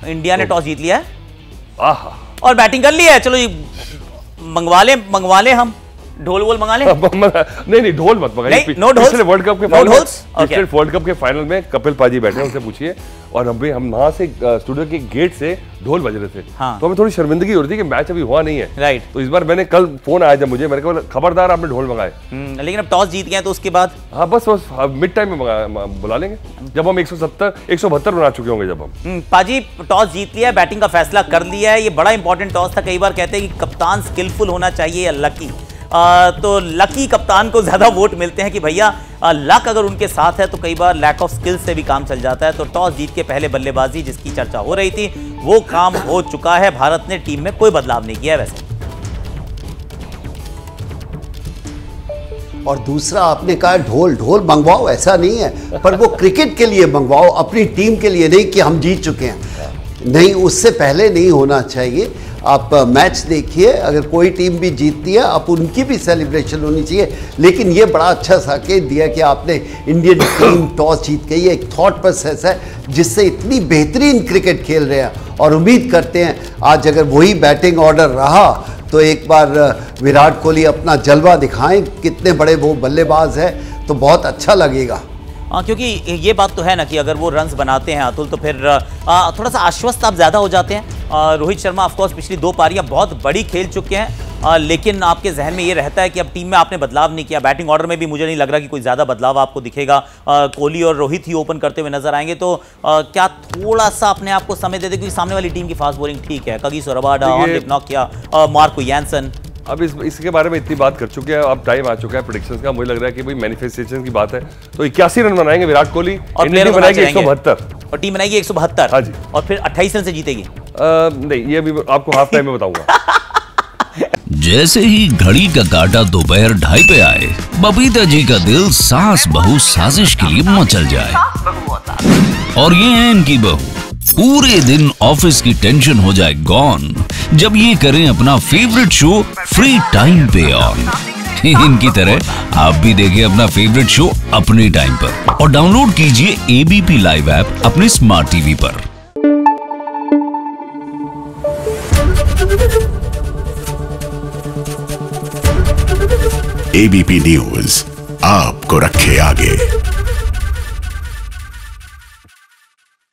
India ने toss जीत लिया है आहा, और बैटिंग कर ली है। चलो मंगवा ले हम ढोल वोल मंगा ले। नहीं ढोल मत मंगाइए। नो ढोल। पिछले वर्ल्ड कप के फाइनल में कपिल पाजी बैठे हैं, उनसे पूछिए। और हम वहां से स्टूडियो के गेट से ढोल बज रहे थे। हाँ। तो हमें थोड़ी शर्मिंदगी हो रही थी कि मैच अभी हुआ नहीं है। राइट। तो इस बार मैंने कल फोन आया जब मुझे, मैंने कहा खबरदार आपने ढोल मंगाए। लेकिन अब टॉस जीत गए तो उसके बाद हाँ बस मिड टाइम में बुला लेंगे जब हम 172 बना चुके होंगे। जब हम पाजी टॉस जीत लिया, बैटिंग का फैसला कर लिया है। ये बड़ा इंपॉर्टेंट टॉस था। कई बार कहते हैं कि कप्तान स्किलफुल होना चाहिए या लकी। तो लकी कप्तान को ज्यादा वोट मिलते हैं कि भैया लक अगर उनके साथ है तो कई बार लैक ऑफ स्किल्स से भी काम चल जाता है। तो टॉस जीत के पहले बल्लेबाजी जिसकी चर्चा हो रही थी वो काम हो चुका है। भारत ने टीम में कोई बदलाव नहीं किया है वैसे। और दूसरा आपने कहा ढोल मंगवाओ, ऐसा नहीं है, पर वो क्रिकेट के लिए मंगवाओ, अपनी टीम के लिए नहीं कि हम जीत चुके हैं। नहीं, उससे पहले नहीं होना चाहिए। आप मैच देखिए, अगर कोई टीम भी जीतती है अब उनकी भी सेलिब्रेशन होनी चाहिए। लेकिन ये बड़ा अच्छा संकेत दिया कि आपने इंडियन टीम टॉस जीत गई है। एक थॉट प्रोसेस है जिससे इतनी बेहतरीन क्रिकेट खेल रहे हैं और उम्मीद करते हैं आज अगर वही बैटिंग ऑर्डर रहा तो एक बार विराट कोहली अपना जलवा दिखाएं, कितने बड़े वो बल्लेबाज हैं, तो बहुत अच्छा लगेगा। क्योंकि ये बात तो है ना कि अगर वो रन्स बनाते हैं अतुल तो फिर थोड़ा सा आश्वस्त आप ज़्यादा हो जाते हैं। रोहित शर्मा ऑफकोर्स पिछली 2 पारियां बहुत बड़ी खेल चुके हैं, लेकिन आपके जहन में ये रहता है कि अब टीम में आपने बदलाव नहीं किया। बैटिंग ऑर्डर में भी मुझे नहीं लग रहा कि कोई ज़्यादा बदलाव आपको दिखेगा। कोहली और रोहित ही ओपन करते हुए नजर आएंगे। तो क्या थोड़ा सा अपने आप को समय दे दे, क्योंकि सामने वाली टीम की फास्ट बॉलिंग ठीक है। कगिसो रबाडा, नॉकिया, मार्को यानसन। अब इसके बारे में इतनी बात कर चुके हैं, अब टाइम आ चुका है प्रेडिक्शंस का। मुझे लग रहा है कि भाई मैनिफेस्टेशन की बात है तो 81 रन बनाएंगे विराट कोहली और इंडिया बनाएगी 172 और टीम बनाएगी 172। हाँ जी। और फिर 28 रन से जीतेगी। नहीं, ये अभी आपको हाफ टाइम में बताऊंगा। जैसे ही घड़ी का काटा दोपहर 2:30 पे आए, बबीता जी का दिल सास बहू साजिश के लिए मचल जाए। और ये है इनकी बहू, पूरे दिन ऑफिस की टेंशन हो जाए गॉन जब ये करें अपना फेवरेट शो फ्री टाइम पे ऑन। इनकी तरह आप भी देखिए अपना फेवरेट शो अपने टाइम पर और डाउनलोड कीजिए एबीपी लाइव ऐप अपने स्मार्ट टीवी पर। एबीपी न्यूज आपको रखे आगे।